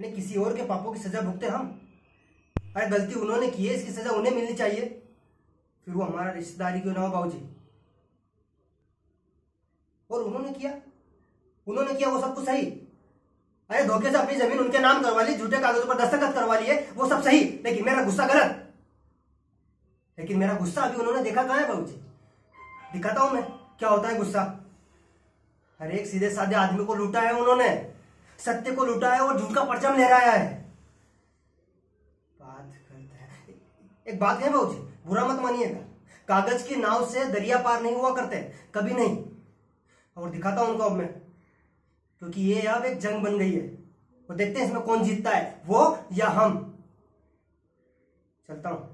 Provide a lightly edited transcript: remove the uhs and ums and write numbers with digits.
यानी किसी और के पापों की सजा भुगते हम। अरे गलती उन्होंने की है, इसकी सजा उन्हें मिलनी चाहिए, फिर वो हमारा रिश्तेदारी क्यों ना हो बाबूजी। और उन्होंने किया वो सब कुछ सही। अरे धोखे से अपनी जमीन उनके नाम करवा ली, झूठे कागजों पर दस्तखत करवा लिए, वो सब सही, लेकिन मेरा गुस्सा गलत। लेकिन मेरा गुस्सा अभी उन्होंने देखा कहां है बाबूजी? दिखाता हूं मैं क्या होता है गुस्सा। हर एक सीधे साधे आदमी को लूटा है उन्होंने, सत्य को लूटा है और झूठ का परचम लहराया है। बात करते हैं, एक बात है बाबूजी, बुरा मत मानिएगा, कागज की नाव से दरिया पार नहीं हुआ करते, कभी नहीं। और दिखाता हूं उनको अब मैं, क्योंकि ये अब एक जंग बन गई है। वो देखते हैं इसमें कौन जीतता है, वो या हम। चलता हूं।